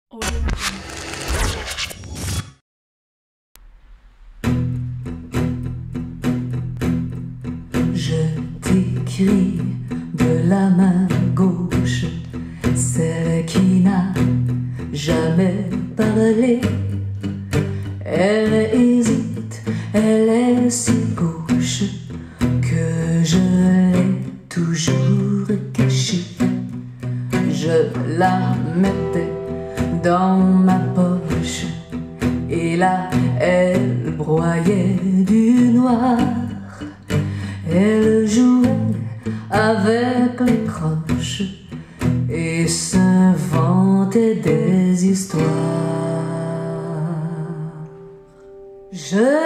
Je t'écris de la main gauche, celle qui n'a jamais parlé. Elle hésite, elle est si gauche que je l'ai toujours cachée. Je la mettais dans ma poche et là elle broyait du noir. Elle jouait avec les croches et s'inventait des histoires. Je